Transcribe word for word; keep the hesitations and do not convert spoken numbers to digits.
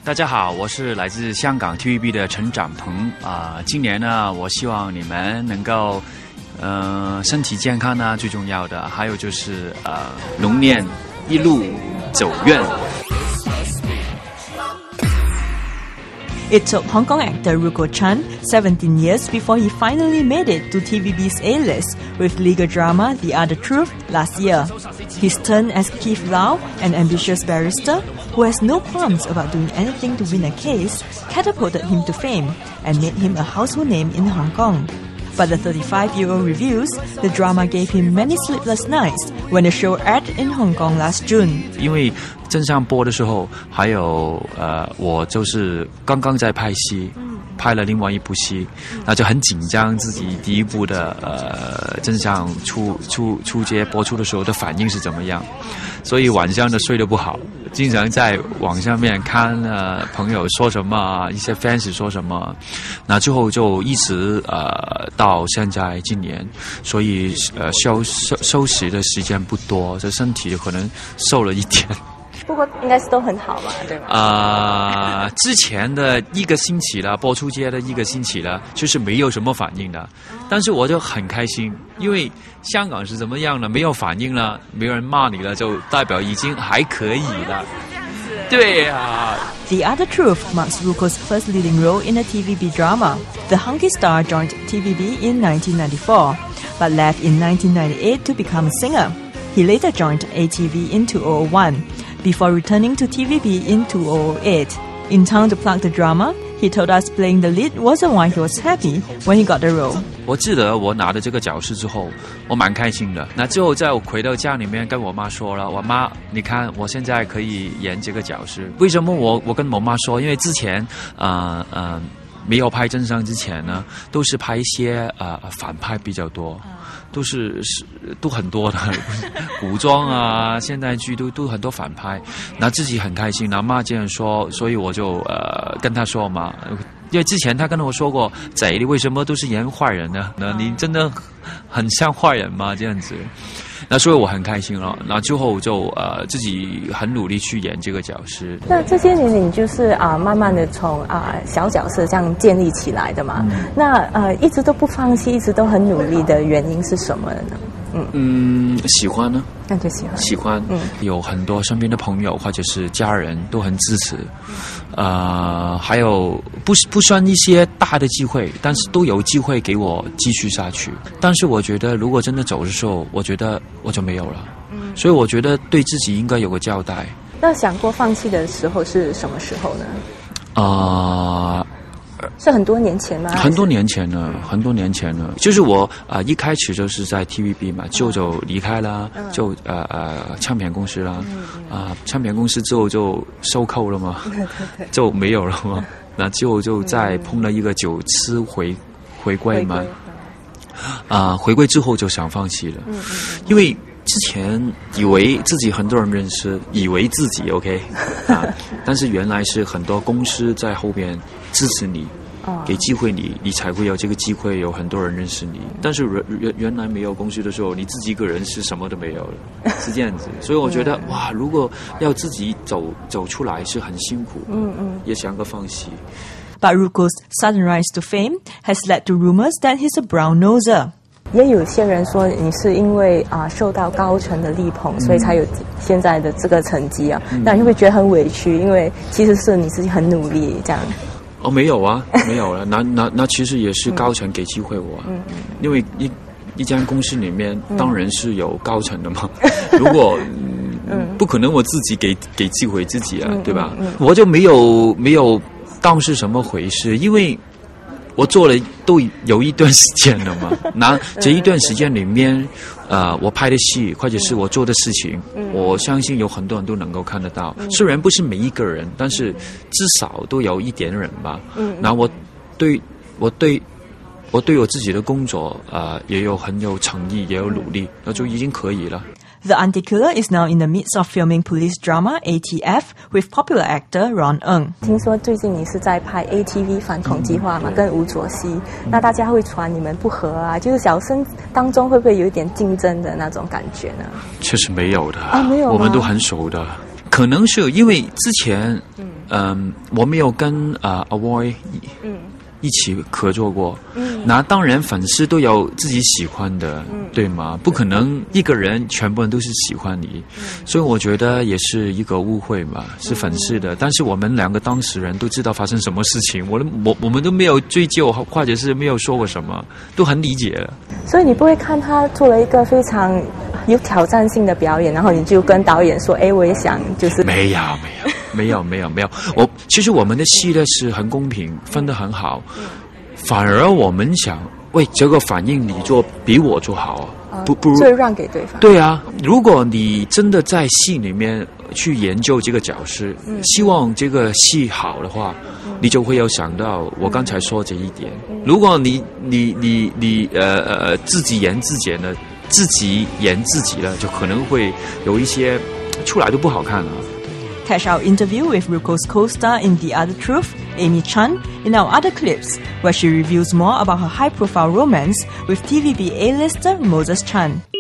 大家好，我是来自香港 T V B 的陈展鹏啊、呃。今年呢，我希望你们能够，呃，身体健康呢最重要的，还有就是呃，龙年一路走远。 It took Hong Kong actor Ruco Chan seventeen years before he finally made it to T V B's A-list with legal drama The Other Truth last year. His turn as Keith Lau, an ambitious barrister who has no qualms about doing anything to win a case, catapulted him to fame and made him a household name in Hong Kong. But the thirty-five-year-old reviews the drama gave him many sleepless nights when the show aired in Hong Kong last June. 因为正上播的时候，还有呃，我就是刚刚在拍戏，拍了另外一部戏，那就很紧张，自己第一部的呃正上出出出街播出的时候的反应是怎么样，所以晚上呢睡得不好，经常在网上面看呃朋友说什么，一些 fans 说什么，那之后就一直呃到现在今年，所以呃休休休息的时间不多，这身体可能瘦了一点。 不过应该是都很好嘛，对吧？ 啊、呃，之前的一个星期了，播出街的一个星期了，就是没有什么反应的，但是我就很开心，因为香港是怎么样呢？没有反应了，没有人骂你了，就代表已经还可以了。对啊。 The Other Truth marks Ruco's first leading role in a T V B drama. The hunky star joined T V B in nineteen ninety-four, but left in nineteen ninety-eight to become a singer. He later joined A T V in two thousand one, before returning to T V B in two thousand eight. In town to plug the drama, he told us playing the lead wasn't why he was happy when he got the role. 我记得我拿了这个角色之后，我蛮开心的。那之后在我回到家里面跟我妈说了，我妈，你看我现在可以演这个角色。为什么我我跟我妈说？因为之前呃呃没有拍真相之前呢，都是拍一些呃反派比较多。都是是都很多的，古装啊、现代剧都都很多反派，那自己很开心。然后妈这样说，所以我就呃跟他说嘛，因为之前他跟我说过，贼，你为什么都是演坏人呢？那你真的很像坏人吗？这样子。那所以我很开心了，那之后就呃自己很努力去演这个角色。 那这些年你就是啊、呃，慢慢的从啊、呃、小角色这样建立起来的嘛。嗯、那呃一直都不放弃，一直都很努力的原因是什么呢？嗯嗯，喜欢呢。 那就喜欢。 喜欢。嗯，有很多身边的朋友或者是家人都很支持。呃，还有不不算一些大的机会，但是都有机会给我继续下去。但是我觉得，如果真的走的时候，我觉得我就没有了。嗯，所以我觉得对自己应该有个交代。 那想过放弃的时候是什么时候呢？ 啊、呃。 是很多年前吗？ 很多年前了，很多年前了。就是我啊、呃，一开始就是在 T V B 嘛，就就离开了，嗯、就呃呃唱片公司了，啊、嗯呃、唱片公司之后就收购了嘛，对对对就没有了嘛。那之后就再碰了一个九次回回归嘛，啊、呃、回归之后就想放弃了，嗯嗯、因为之前以为自己很多人认识，以为自己 OK 啊，但是原来是很多公司在后边支持你，给机会你，你才会有这个机会，有很多人认识你。但是原原来没有公司的时候，你自己一个人是什么都没有了，是这样子。所以我觉得哇，如果要自己走走出来是很辛苦，嗯嗯，也想个放弃。 But Ruco's sudden rise to fame has led to rumors that he's a brown noser. 也有些人说你是因为啊、呃、受到高层的力捧，所以才有现在的这个成绩啊。嗯、那你会不会觉得很委屈？因为其实是你自己很努力这样。 哦，没有啊，没有了。那那那其实也是高层给机会我、啊，嗯、因为一一家公司里面当然是有高层的嘛。嗯、如果、嗯、不可能我自己给给机会自己啊，嗯、对吧？嗯嗯、我就没有没有当是什么回事，因为。我做了都有一段时间了嘛，那这一段时间里面，呃，我拍的戏或者是我做的事情，嗯、我相信有很多人都能够看得到。嗯、虽然不是每一个人，但是至少都有一点人吧。嗯，那我对我对我对我自己的工作，呃，也有很有诚意，也有努力，那就已经可以了。 The Anti-Killer is now in the midst of filming police drama A T F with popular actor Ron Ng. 听说最近你是在拍 A T V 反恐计划嘛，嗯、跟吴卓羲，嗯、那大家会传你们不和啊，就是小生当中会不会有一点竞争的那种感觉呢？ 确实没有的啊，没有吗？ 我们都很熟的，可能是因为之前嗯、呃，我没有跟啊、呃、Avoy 嗯一起合作过。嗯，那当然粉丝都有自己喜欢的，嗯、对吗？不可能一个人全部人都是喜欢你，嗯、所以我觉得也是一个误会吧，是粉丝的。嗯、但是我们两个当事人都知道发生什么事情，我我我们都没有追究，或者是没有说过什么，都很理解了。 所以你不会看他做了一个非常有挑战性的表演，然后你就跟导演说：“哎，我也想就是。” 没有，没有。没有没有没有，我其实我们的戏呢是很公平，分得很好，反而我们想，喂，这个反应你做比我做好啊，不不如所以让给对方。 对啊，如果你真的在戏里面去研究这个角色，嗯、希望这个戏好的话，嗯、你就会有想到我刚才说这一点。嗯、如果你你你你呃呃自己演自己呢，自己演自己了，就可能会有一些出来都不好看了。 Catch our interview with Ruco's co-star in The Other Truth, Amy Chan, in our other clips, where she reveals more about her high-profile romance with T V B A-lister Moses Chan.